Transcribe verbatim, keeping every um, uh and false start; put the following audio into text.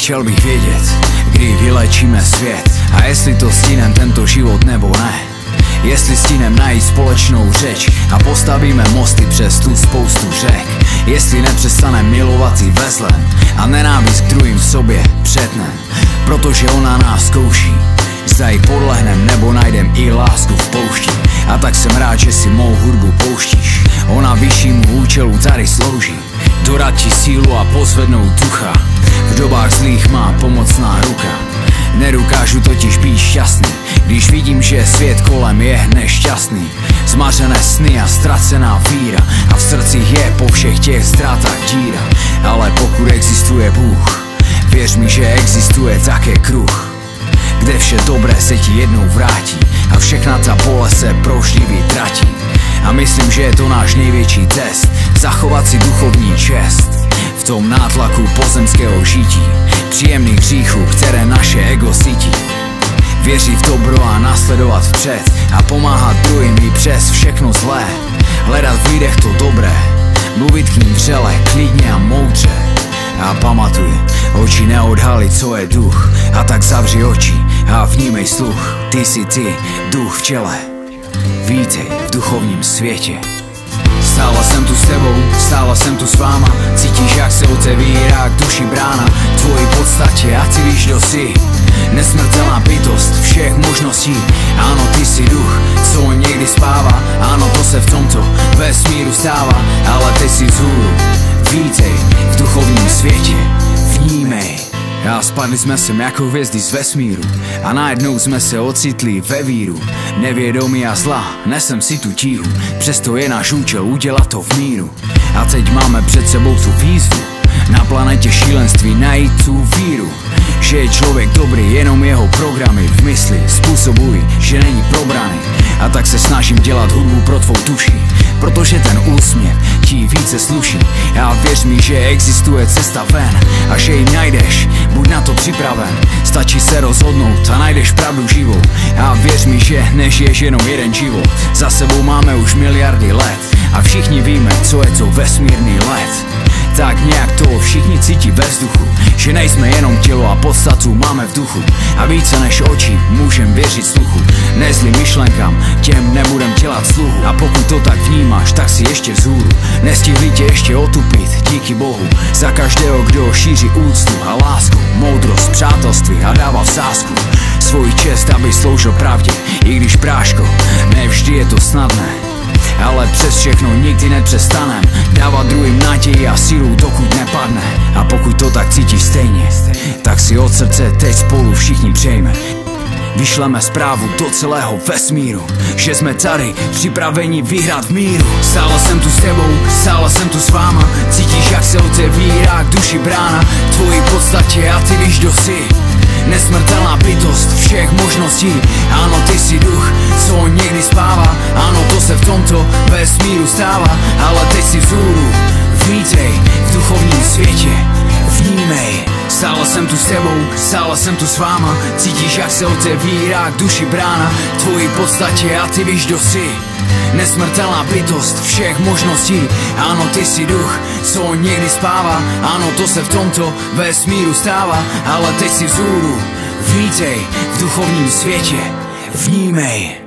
Chtěl bych vědět, kdy vylečíme svět a jestli to stihnem tento život nebo ne. Jestli stihnem najít společnou řeč a postavíme mosty přes tu spoustu řek. Jestli nepřestanem milovat i vezlem a nenávist k druhým v sobě přetnem. Protože ona nás zkouší, zda jí podlehnem nebo najdem i lásku v poušti. A tak jsem rád, že si mou hudbu pouštíš. Ona vyššímu účelu tady slouží, dodat ti sílu a pozvednout ducha. V dobách zlých má pomocná ruka. Nedokážu totiž být šťastný, když vidím, že svět kolem je nešťastný. Zmařené sny a ztracená víra a v srdcích je po všech těch ztrátách díra. Ale pokud existuje Bůh, věř mi, že existuje také kruh, kde vše dobré se ti jednou vrátí a všechna ta bolest se provždy tratí. A myslím, že je to náš největší test, zachovat si duchovní čest v tom nátlaku pozemského žití, příjemných hříchů, které naše ego sytí. Věřit v dobro a následovat vpřed a pomáhat druhým i přes všechno zlé. Hledat v lidech to dobré, mluvit k ním vřele, klidně a moudře. A pamatuj, oči neodhalí, co je duch, a tak zavři oči a vnímej sluch. Ty jsi ty, duch v těle, vítej v duchovním světě. Stála jsem tu s tebou, stála jsem tu s váma. Cítíš, jak se otevírá k duši brána tvojí podstatě a ty víš, kdo jsi. Nesmrtelná bytost všech možností. Ano, ty jsi duch, co někdy spává. Ano, to se v tomto vesmíru stává. Ale ty jsi vzhůru, vítej v duchovním světě, vnímej. A spadli jsme sem jako hvězdy z vesmíru a najednou jsme se ocitli ve víru. Nevědomí a zla, nesem si tu tíhu, přesto je náš účel udělat to v míru. A teď máme před sebou tu výzvu, na planetě šílenství najít tu víru. Že je člověk dobrý, jenom jeho programy v mysli způsobují, že není probraný. A tak se snažím dělat hudbu pro tvou duši, protože ten úsměv ti více sluší. A věř mi, že existuje cesta ven a že ji najdeš, buď na to připraven. Stačí se rozhodnout a najdeš pravdu živou. A věř mi, že nežiješ jenom jeden život. Za sebou máme už miliardy let a všichni víme, co je to vesmírný let. Tak nějak to všichni cítí ve vzduchu, že nejsme jenom tělo a podstatu máme v duchu. A více než oči můžem věřit sluchu, ne zlým myšlenkám, těm nebudem dělat sluhu. A pokud to tak vnímáš, tak si ještě vzhůru. Nestihli tě ještě otupit, díky Bohu. Za každého, kdo šíří úctu a lásku, moudrost, přátelství a dává v sázku svůj čest, aby sloužil pravdě. I když, práško, nevždy je to snadné, ale přes všechno nikdy nepřestanem dávat druhým naději a sílu, dokud nepadne. A pokud to tak cítíš stejně, tak si od srdce teď spolu všichni přejme. Vyšleme zprávu do celého vesmíru, že jsme tady připraveni vyhrát v míru. Stála jsem tu s tebou, stála jsem tu s váma. Cítíš, jak se otevírá k duši brána tvojí podstatě a ty víš, kdo jsi. Nesmrtelná bytost všech možností. Ano, ty jsi duch, co někdy spává. Ano, to se v tomto vesmíru stává. Ale teď si vzhůru, vítej v duchovním světě, vnímej. Stála jsem tu s tebou, stála jsem tu s váma. Cítíš, jak se otevírá k duši brána tvojí podstatě a ty víš, kdo jsi. Nesmrtelná bytost všech možností. Ano, ty jsi duch, co někdy spává. Ano, to se v tomto vesmíru stává. Ale teď si vzhůru, vítej v duchovním světě, vnímej.